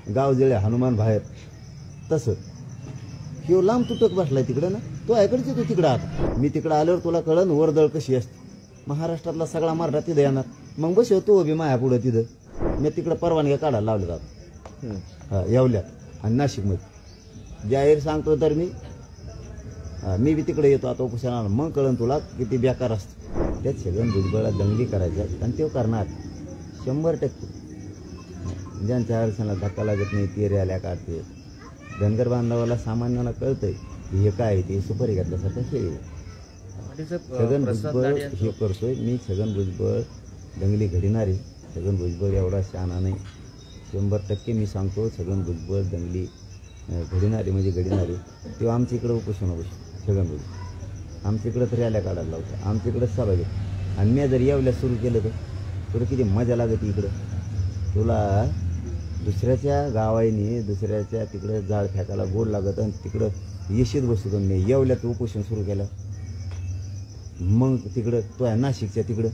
गाव जळे हनुमान बाहेर तसं किंवा लांब तुटक बसलाय तिकडं ना, तो ऐकडचे तो तिकडं. आता मी तिकडं आल्यावर तुला कळन वर्दळ कशी असते. महाराष्ट्रातला सगळा मराठा तिथं येणार, मग बस तू उभी माया पुढं तिथं. मी तिकडं परवानग्या काढायला लावले जातो येवल्यात आणि नाशिकमध्ये जाहीर सांगतो. तर मी बी तिकडे येतो आता उपोषणाला, मग कळन तुला किती बेकार असतं. त्यात सगळं भुजबळला दंगली करायच्या आणि ते करणार 100%. ज्यांच्या आरक्षणाला धक्का लागत नाही ते रॅल्या काढते. धनगर बांधवाला सामान्याला कळतंय हे काय ते सुपारी घातल्यासारखं खेळ. छगन भुजबळ हे करतोय. मी छगन भुजबळ दंगली घडणारे. छगन भुजबळ एवढा शहाणा नाही. 100% मी सांगतो छगन भुजबळ दंगली घडणारे म्हणजे घडणारे. तेव्हा आमच्या इकडं उपोषण छगन भुजबळ आमच्या इकडं तर रॅल्या काढायला लावतं, आमच्या इकडं सभा घेतो. आणि मी जर येवल्या सुरू केलं तर तुला किती मजा लागते इकडं. तुला दुसऱ्याच्या गावाईने दुसऱ्याच्या तिकडं जाळ फेकायला गोड लागत आणि तिकडं येशीत बसतो. मी येवल्यात उपोषण सुरू केलं, मग तिकडं तो आहे नाशिकच्या तिकडं,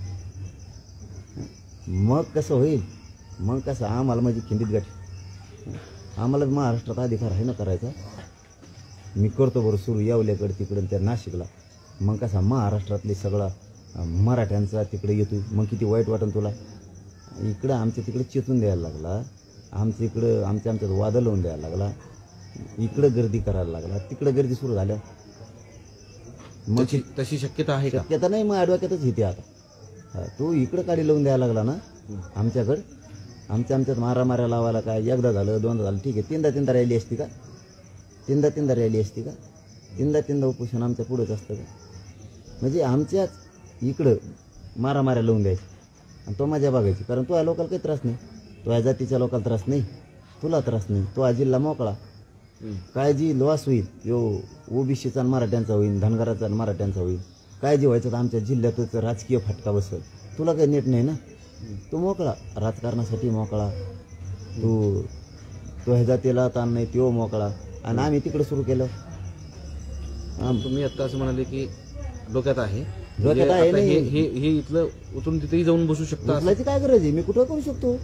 मग कसं होईल. मग कसं आम्हाला म्हणजे खिंडीत गाठी. आम्हाला महाराष्ट्रात अधिकार आहे ना करायचा. मी करतो बरं सुरू येवल्याकडे तिकडं त्या नाशिकला. मग कसा महाराष्ट्रातले सगळा मराठ्यांचा तिकडे येतो. मग किती वाईट वाटन तुला. इकडं आमच्या तिकडे चेतून द्यायला लागला, आमच्या इकडं आमच्यात वादळ लावून द्यायला लागला, इकडं गर्दी करायला लागला, तिकडं गर्दी सुरू झाल्या. मग तशी शक्यता आहे का? शक्यता नाही. मग ॲडव्होकेटच येते आता. तू इकडं काढी लावून द्यायला लागला ना आमच्याकडं. आमच्यात मारामाऱ्या लावायला काय एकदा झालं दोनदा झालं ठीक आहे. तीनदा रॅली असती का? तीनदा रॅली असती का? तीनदा उपोषण आमच्या पुढंच असतं का? म्हणजे आमच्याच इकडं मारामाऱ्या लावून द्यायची आणि तो मजा बघायची. कारण तो या लोकांना काही त्रास नाही, तो या जातीच्या लोकांना त्रास नाही, तुला त्रास नाही. तो हा जिल्हा मोकळा. काळजी लॉस होईल यो ओबीसीचा मराठ्यांचा होईल, धनगराचा मराठ्यांचा होईल. काळजी व्हायचं तर आमच्या जिल्ह्यातच राजकीय फटका बसेल. तुला काही नेट नाही ना. तू मोकळा, राजकारणासाठी मोकळा. तू ह्या जातीला ताण नाही, तो मोकळा. आणि आम्ही तिकडे सुरू केलं. तुम्ही आता असं म्हणाले की डोक्यात आहे, डोक्यात आहे नाही. हे इथलं उतरून तिथेही जाऊन बसू शकता. बसल्याची काय गरज आहे? मी कुठं करू शकतो.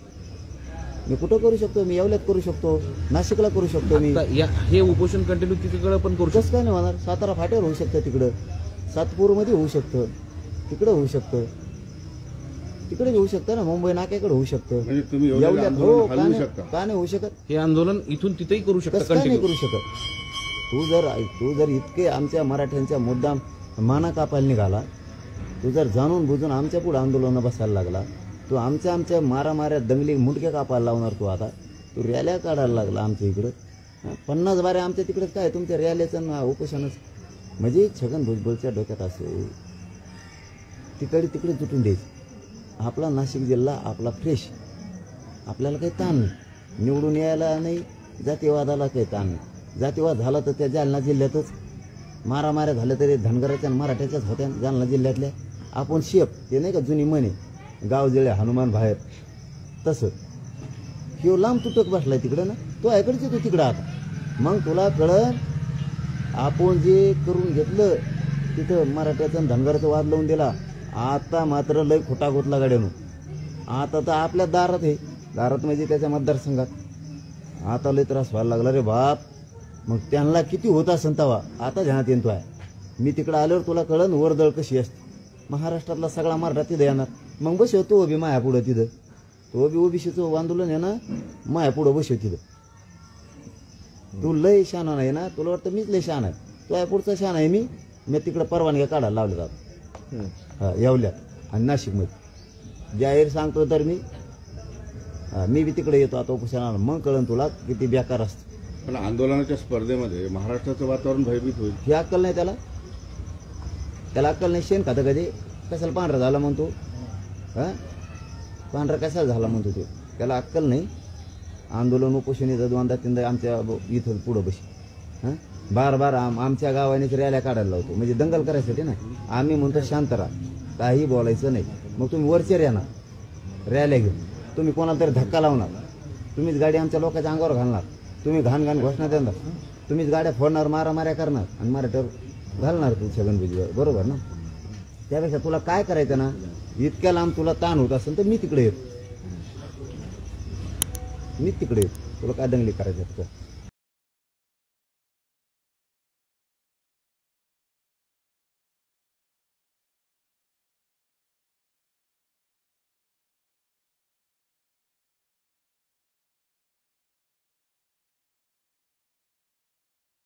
मी येवल्यात करू शकतो, नाशिकला करू शकतो. मी हे उपोषण कंटिन्यू तिकडं पण करू शकतो. कसं काय नाही होणार. सातारा फाट्यावर होऊ शकतं, तिकडं सातपूरमध्ये होऊ शकतं, तिकडं होऊ शकतं, तिकडे होऊ शकतं ना. मुंबई नाक्याकडे होऊ शकतं. येवल्यात हो का नाही होऊ शकत? हे आंदोलन इथून तिथेही करू शकतं. कसं नाही करू शकत? तू जर इतके आमच्या मराठ्यांच्या मुद्दाम माना कापायला निघाला, तू जर जाणून बुजून आमच्या पुढे आंदोलनं बसायला लागला, तू आमच्या मारामाऱ्या दंगली मुंडके कापायला लावणार. तू आता तू रॅल्या काढायला लागला आमच्या इकडं. 50 बारे आमच्या तिकडेच काय तुमच्या रॅल्याचं उपोषणच. म्हणजे छगन भुजबळच्या डोक्यात असेल तिकडे तुटून द्यायचं. आपला नाशिक जिल्हा आपला फ्रेश, आपल्याला काही ताण नाही. निवडून यायला नाही, जातीवादाला काही ताण नाही. जातीवाद झाला तर त्या जालना जिल्ह्यातच, मारामाऱ्या झाल्या तरी धनगराच्या आणि मराठ्याच्याच होत्या जालना जिल्ह्यातल्या. आपण शेप ते नाही का जुनी म्हणे, गाव जळे हनुमान बाहेर तसं किंवा लांब तुटक बसलाय तिकडं ना, तो ऐकडचे तो तिकडं. आता मग तुला कळन आपण जे करून घेतलं तिथं मराठ्याचं आणि धनगराचं वाद लावून दिला. आता मात्र लय खोटा गोतला गाड्यानं. आता तर आपल्या दारात आहे, दारात म्हणजे त्याच्या मतदारसंघात. आता लय त्रास व्हायला लागला रे बाप. मग त्यांना किती होत असेल तवा आता ध्यानात येतो आहे. मी तिकडं आल्यावर तुला कळन वर्दळ कशी असते. महाराष्ट्रातला सगळा मराठा तिथं येणार, मग बसव तो बी माया पुढं तिथं. तो बी ओबीसीचं आंदोलन आहे ना, माया पुढं बसव तिथं. तू लय शहाणा नाही ना, तुला वाटतं मीच लय शहाणा आहे. तो या पुढचा शहाणा आहे. मी तिकडं परवानग्या काढायला लावले जातो येवल्यात आणि नाशिकमध्ये जाहीर सांगतो. तर मी बी तिकडे येतो आता उपोषणाला, मग कळन तुला किती बेकार असतं. पण आंदोलनाच्या स्पर्धेमध्ये महाराष्ट्राचं वातावरण भयभीत होईल. ही अक्कल नाही त्याला अक्कल नाही. शेण खातं कधी कशाला पांढरा झाला म्हणतो. पांढरा कशाला झाला म्हणतो तो, त्याला अक्कल नाही. आंदोलन उपोषण येतं 2-3 आमच्या इथं पुढं बशी. बार आमच्या गावानेच रॅल्या काढायला लावतो, म्हणजे दंगल करायसाठी ना. आम्ही म्हणतो शांत राहा, काही बोलायचं नाही. मग तुम्ही वरचेर येणार रॅल्या घेऊन, तुम्ही कोणाला तरी धक्का लावणार, तुम्हीच गाडी आमच्या लोकांच्या अंगावर घालणार, तुम्ही घाण घोषणा देणार, तुम्हीच गाड्या फोडणार, मारामाऱ्या करणार आणि मराठ्यावर घालणार तू छगन भुजबळ. बरोबर ना? त्यापेक्षा तुला काय करायचं ना, इतक्या लांब तुला ताण होत असेल तर मी तिकडे येतो. मी तिकडे येतो तुला काय दंगली करायच्या आहेत का